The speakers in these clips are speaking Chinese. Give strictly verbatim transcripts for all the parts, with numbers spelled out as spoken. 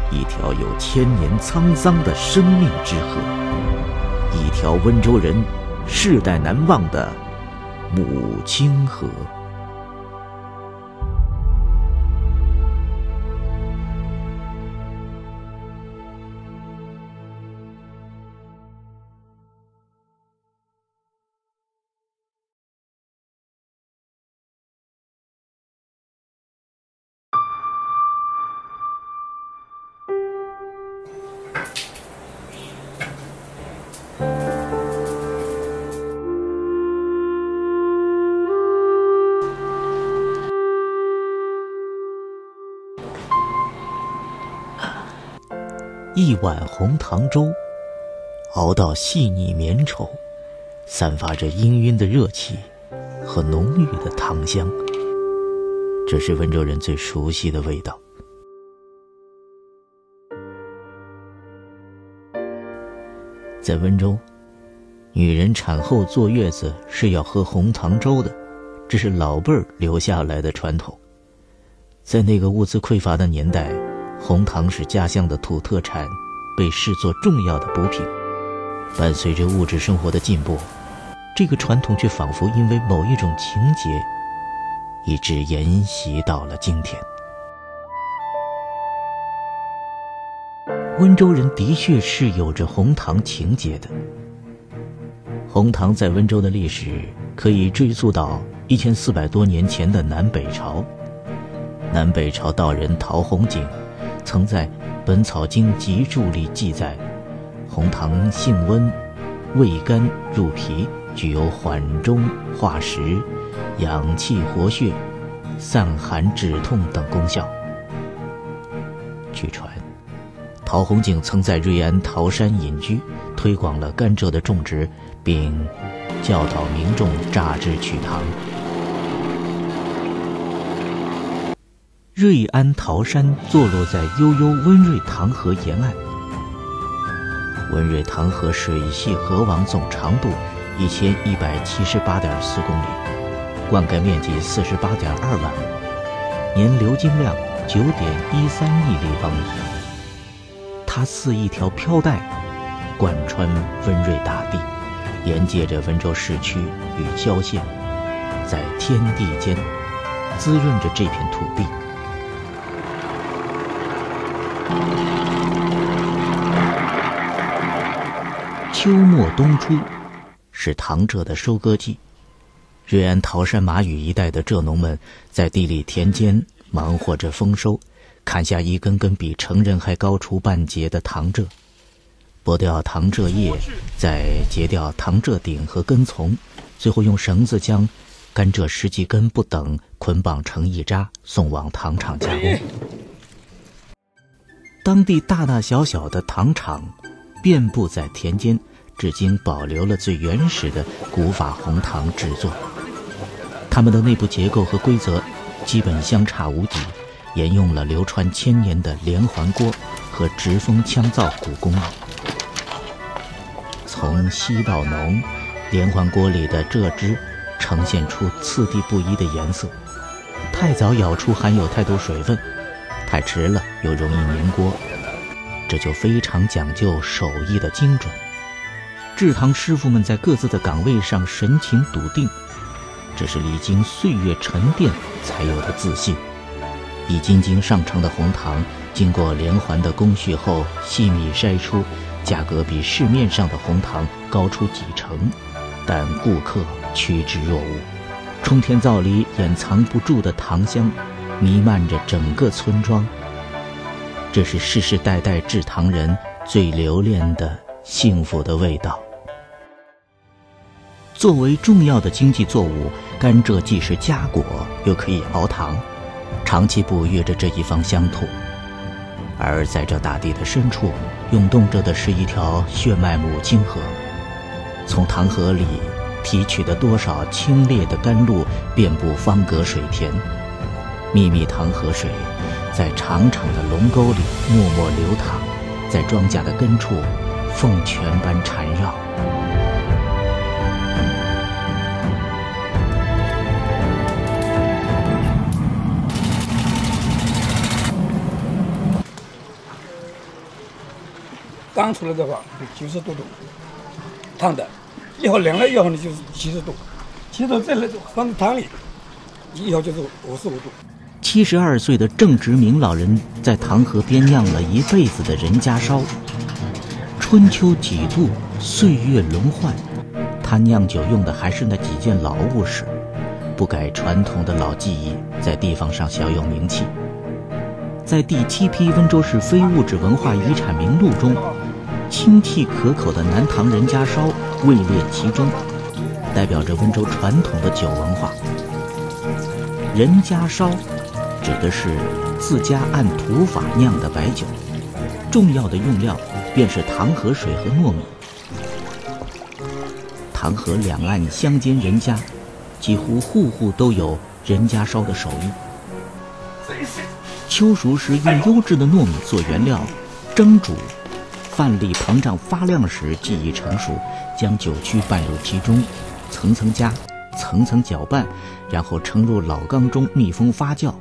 一条有千年沧桑的生命之河，一条温州人世代难忘的母亲河。一碗红糖粥，熬到细腻绵稠，散发着氤氲的热气和浓郁的糖香，这是温州人最熟悉的味道。在温州，女人产后坐月子是要喝红糖粥的，这是老辈儿留下来的传统。在那个物资匮乏的年代，红糖是家乡的土特产，被视作重要的补品。伴随着物质生活的进步，这个传统却仿佛因为某一种情节，一直沿袭到了今天。温州人的确是有着红糖情节的。红糖在温州的历史可以追溯到一千四百多年前的南北朝。南北朝道人陶弘景曾在《本草经集注》里记载，红糖性温，味甘入脾，具有缓中化食、养气活血、散寒止痛等功效。据传，陶弘景曾在瑞安桃山隐居，推广了甘蔗的种植，并教导民众榨汁取糖。瑞安桃山坐落在悠悠温瑞塘河沿岸，温瑞塘河水系河网总长度一千一百七十八点四公里，灌溉面积四十八点二万亩，年流经量九点一三亿立方米。它似一条飘带，贯穿温瑞大地，连接着温州市区与郊县，在天地间滋润着这片土地。秋末冬初是糖蔗的收割季，瑞安桃山马屿一带的蔗农们在地里田间忙活着丰收，砍下一根根比成人还高出半截的糖蔗，剥掉糖蔗叶，再截掉糖蔗顶和根丛，最后用绳子将甘蔗十几根不等捆绑成一扎，送往糖厂加工。当地大大小小的糖厂遍布在田间，至今保留了最原始的古法红糖制作。它们的内部结构和规则基本相差无几，沿用了流传千年的连环锅和直风枪造古工艺。从稀到浓，连环锅里的蔗汁呈现出次第不一的颜色，太早舀出含有太多水分，太迟了又容易粘锅，这就非常讲究手艺的精准。制糖师傅们在各自的岗位上神情笃定，这是历经岁月沉淀才有的自信。一斤斤上乘的红糖经过连环的工序后细密筛出，价格比市面上的红糖高出几成，但顾客趋之若鹜。冲天灶里掩藏不住的糖香弥漫着整个村庄，这是世世代代制糖人最留恋的幸福的味道。作为重要的经济作物，甘蔗既是佳果，又可以熬糖，长期哺育着这一方乡土。而在这大地的深处，涌动着的是一条血脉母亲河。从糖河里提取的多少清冽的甘露，遍布方格水田。秘密糖河水在长长的龙沟里默默流淌，在庄稼的根处凤泉般缠绕。 刚出来的话九十多度烫的，以后凉了以后呢就是七十度，七十度再来放汤里，以后就是五十五度。 七十二岁的郑直明老人在唐河边酿了一辈子的人家烧，春秋几度，岁月轮换，他酿酒用的还是那几件老物事，不改传统的老技艺，在地方上小有名气。在第七批温州市非物质文化遗产名录中，清气可口的南唐人家烧位列其中，代表着温州传统的酒文化。人家烧指的是自家按土法酿的白酒，重要的用料便是糖河水和糯米。唐河两岸乡间人家，几乎户户都有人家烧的手艺。秋熟时用优质的糯米做原料，蒸煮，饭粒膨胀发亮时技艺成熟，将酒曲拌入其中，层层加，层层搅拌，然后盛入老缸中密封发酵。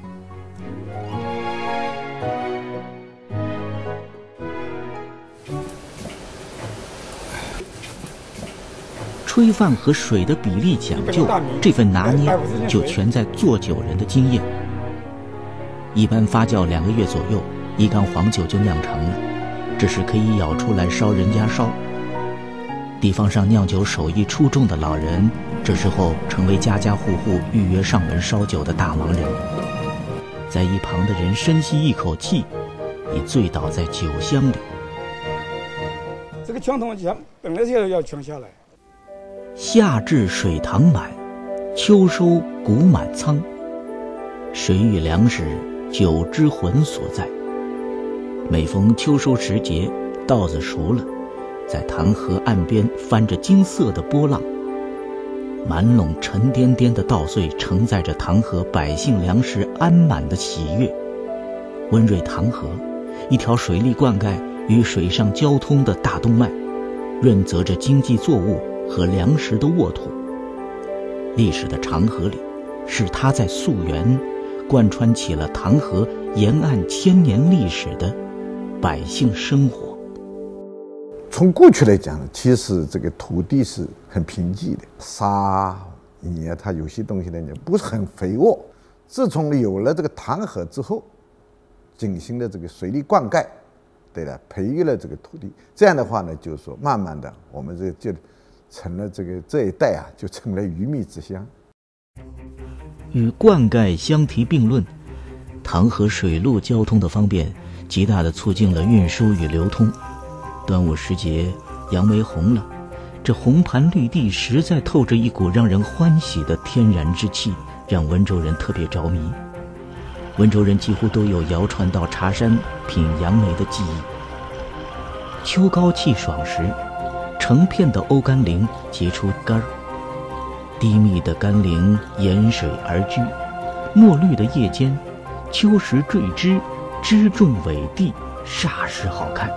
炊饭和水的比例讲究，这份拿捏就全在做酒人的经验。一般发酵两个月左右，一缸黄酒就酿成了，这时可以舀出来烧人家烧。地方上酿酒手艺出众的老人，这时候成为家家户户预约上门烧酒的大忙人。在一旁的人深吸一口气，已醉倒在酒香里。 这个传统讲本来就要传下来。 夏至水塘满，秋收谷满仓。水与粮食，酒之魂所在。每逢秋收时节，稻子熟了，在唐河岸边翻着金色的波浪，满垄沉甸甸的稻穗承载着唐河百姓粮食安满的喜悦。温瑞唐河，一条水利灌溉与水上交通的大动脉，润泽着经济作物和粮食的沃土。历史的长河里，是它在溯源，贯穿起了唐河沿岸千年历史的百姓生活。 从过去来讲，其实这个土地是很贫瘠的，沙泥啊，它有些东西呢不是很肥沃。自从有了这个唐河之后，进行了这个水利灌溉，对了，培育了这个土地，这样的话呢，就是说慢慢的，我们这个就成了这个这一带啊，就成了鱼米之乡。 与灌溉相提并论，唐河水陆交通的方便，极大地促进了运输与流通。端午时节，杨梅红了，这红盘绿地实在透着一股让人欢喜的天然之气，让温州人特别着迷。温州人几乎都有谣传到茶山品杨梅的记忆。秋高气爽时，成片的欧甘霖结出干儿，低密的甘霖沿水而居，墨绿的叶间，秋时坠枝，枝重尾地，煞是好看。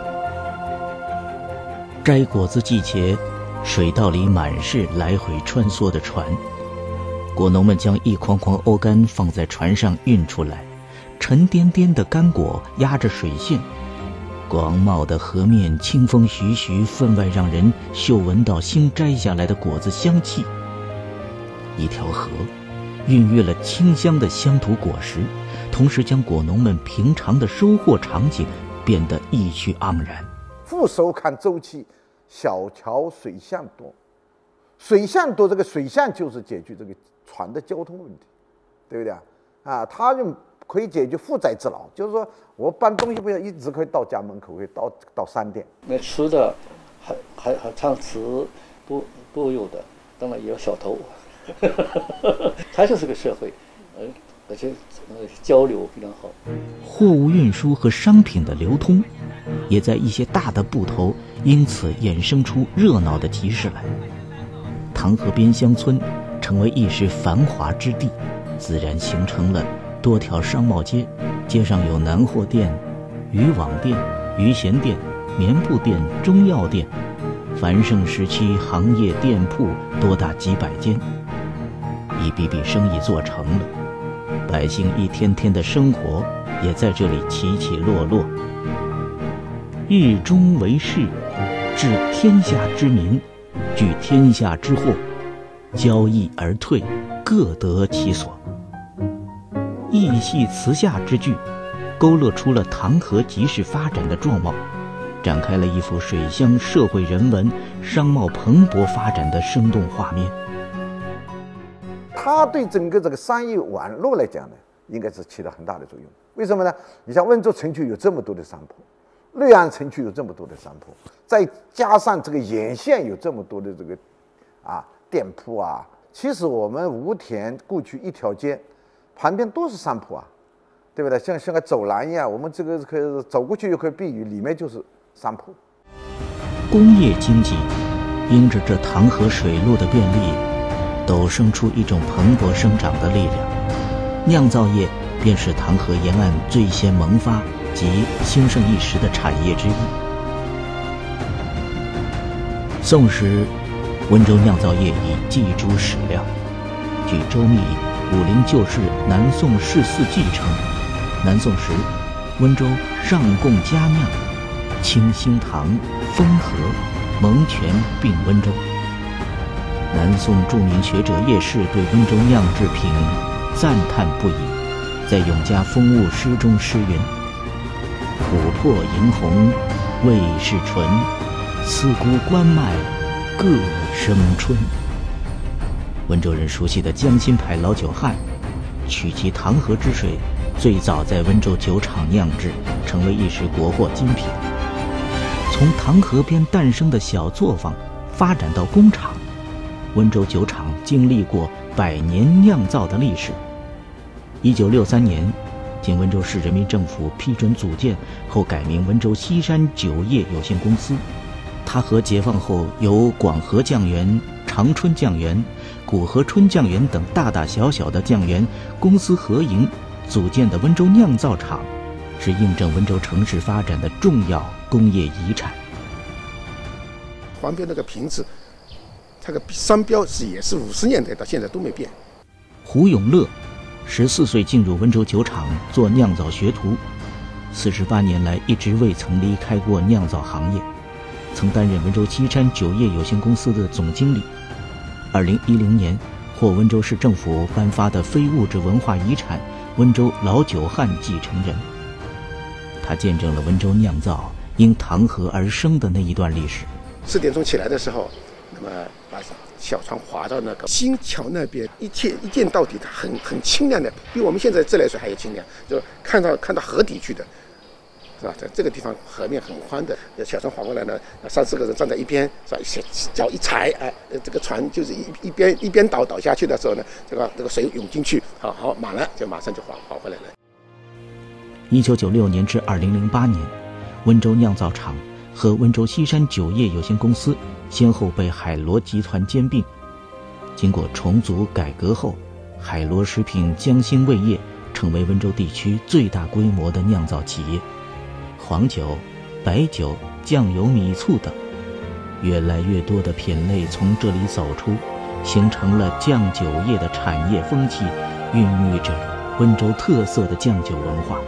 摘果子季节，水道里满是来回穿梭的船，果农们将一筐筐欧柑放在船上运出来，沉甸甸的干果压着水线，广袤的河面清风徐徐，分外让人嗅闻到新摘下来的果子香气。一条河孕育了清香的乡土果实，同时将果农们平常的收获场景变得意趣盎然。 副收看周期，小桥水巷多，水巷多，这个水巷就是解决这个船的交通问题，对不对啊？啊，它就可以解决负载之劳，就是说我搬东西不要一直可以到家门口，可以到到商店。 那吃的还还还唱词都都有的，当然也有小偷。它就是个社会，呃，而且呃交流非常好。 货物运输和商品的流通，也在一些大的埠头因此衍生出热闹的集市来。唐河边乡村成为一时繁华之地，自然形成了多条商贸街，街上有南货店、渔网店、鱼咸店、棉布店、中药店，繁盛时期行业店铺多达几百间。一笔笔生意做成了，百姓一天天的生活也在这里起起落落。 日中为市，治天下之民，聚天下之祸，交易而退，各得其所。义系辞下之句，勾勒出了唐河即市发展的状貌，展开了一幅水乡社会人文、商贸蓬勃发展的生动画面。 它对整个这个商业网络来讲呢，应该是起到很大的作用。为什么呢？你像温州城区有这么多的商铺，瑞安城区有这么多的商铺，再加上这个沿线有这么多的这个啊店铺啊，其实我们吴田过去一条街旁边都是商铺啊，对不对？像像个走廊一样，我们这个可以走过去又可以避雨，里面就是商铺。 工业经济因着这唐河水路的便利，陡生出一种蓬勃生长的力量。酿造业便是唐河沿岸最先萌发及兴盛一时的产业之一。宋时，温州酿造业已记诸史料。据周密《武陵旧事南宋世四纪》称，南宋时，温州上贡佳酿，清兴堂、丰和、蒙泉并温州。南宋著名学者叶适对温州酿制品赞叹不已，在《永嘉风物诗》中诗云：“琥珀银红味是纯，思姑关麦各生春。”温州人熟悉的江心牌老酒汉，取其唐河之水，最早在温州酒厂酿制，成为一时国货精品。从唐河边诞生的小作坊发展到工厂，温州酒厂经历过百年酿造的历史。一九六三年，经温州市人民政府批准组建后，改名温州西山酒业有限公司。它和解放后由广和酱园、长春酱园、古河春酱园等大大小小的酱园公司合营组建的温州酿造厂，是印证温州城市发展的重要工业遗产。 旁边那个瓶子，它个商标是也是五十年代到现在都没变。 胡永乐十四岁进入温州酒厂做酿造学徒，四十八年来一直未曾离开过酿造行业，曾担任温州西山酒业有限公司的总经理。二零一零年获温州市政府颁发的非物质文化遗产温州老酒汉继承人。他见证了温州酿造因唐河而生的那一段历史。 四点钟起来的时候，那么把小船划到那个新桥那边，一见一见到底，它很很清亮的，比我们现在自来水还要清亮，就看到看到河底去的，是吧？在这个地方河面很宽的，小船划过来呢，三四个人站在一边，是吧？脚一踩，哎，这个船就是一一边一边倒倒下去的时候呢，这个这个水涌进去，好好满了，就马上就划划回来了。 一九九六年至二零零八年，温州酿造厂和温州西山酒业有限公司先后被海螺集团兼并。经过重组改革后，海螺食品江心味业成为温州地区最大规模的酿造企业。黄酒、白酒、酱油、米醋等越来越多的品类从这里走出，形成了酱酒业的产业风气，孕育着温州特色的酱酒文化。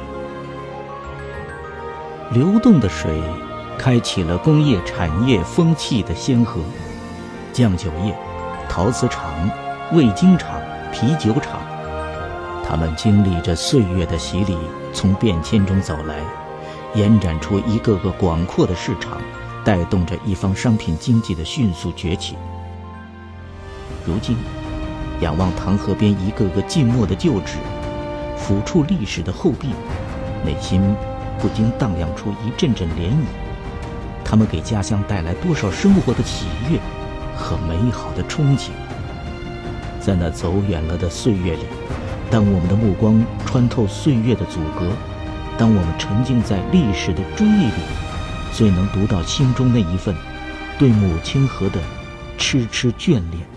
流动的水开启了工业产业风气的先河，酱酒业、陶瓷厂、味精厂、啤酒厂，他们经历着岁月的洗礼，从变迁中走来，延展出一个个广阔的市场，带动着一方商品经济的迅速崛起。如今，仰望唐河边一个个静默的旧址，抚触历史的厚壁，内心不禁荡漾出一阵阵涟漪。他们给家乡带来多少生活的喜悦和美好的憧憬。在那走远了的岁月里，当我们的目光穿透岁月的阻隔，当我们沉浸在历史的追忆里，最能读到心中那一份对母亲河的痴痴眷恋。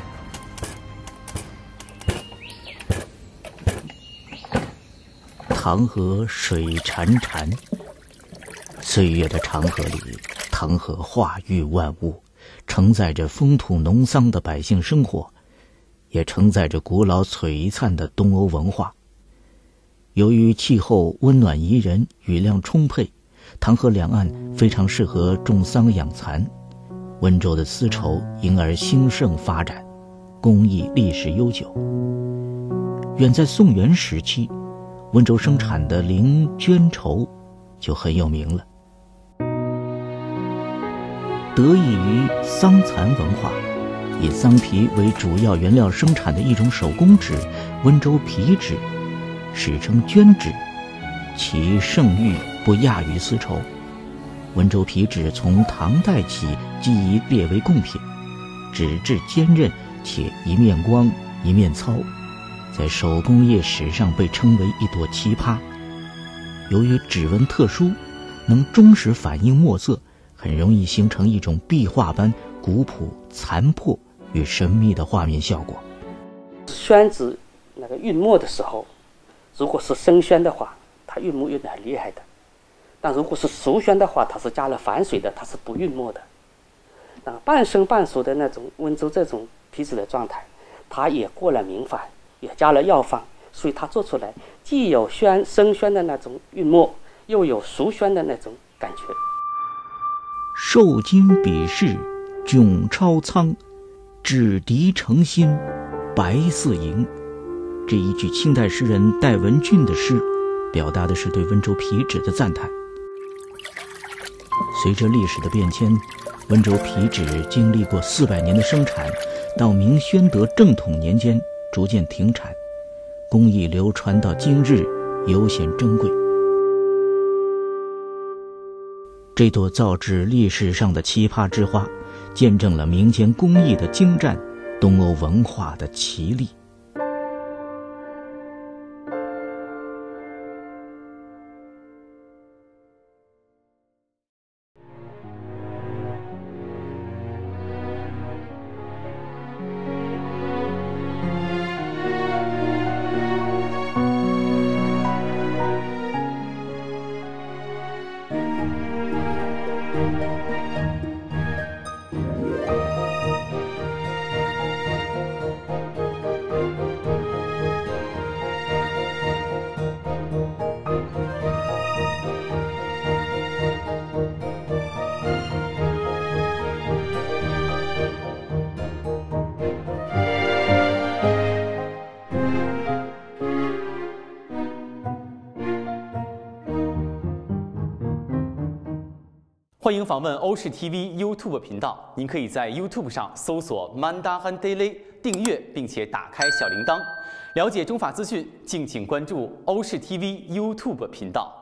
唐河水潺潺，岁月的长河里，唐河化育万物，承载着风土农桑的百姓生活，也承载着古老璀璨的东欧文化。由于气候温暖宜人，雨量充沛， 唐河两岸非常适合种桑养蚕，温州的丝绸因而兴盛发展，工艺历史悠久。远在宋元时期，温州生产的绫绢绸就很有名了。得益于桑蚕文化，以桑皮为主要原料生产的一种手工纸温州皮纸，史称绢纸，其盛誉不亚于丝绸。温州皮纸从唐代起即已列为贡品，纸质坚韧且一面光一面糙，在手工业史上被称为一朵奇葩。由于指纹特殊，能忠实反映墨色，很容易形成一种壁画般古朴残破与神秘的画面效果。 宣纸那个晕墨的时候，如果是生宣的话，它晕墨晕得很厉害的；但如果是熟宣的话，它是加了反水的，它是不晕墨的。那半生半熟的那种温州这种皮纸的状态，它也过了明矾，也加了药方，所以它做出来既有宣生宣的那种晕墨，又有熟宣的那种感觉。 受金比试，迥超苍，纸涤成新，白似银。这一句清代诗人戴文俊的诗，表达的是对温州皮纸的赞叹。随着历史的变迁，温州皮纸经历过四百年的生产，到明宣德正统年间逐渐停产，工艺流传到今日尤显珍贵。这朵造纸历史上的奇葩之花，见证了民间工艺的精湛，东欧文化的奇丽。 欢迎访问欧视 T V YouTube 频道，您可以在 YouTube 上搜索 Mandahan Daily 订阅，并且打开小铃铛。了解中法资讯，敬请关注欧视 T V YouTube 频道。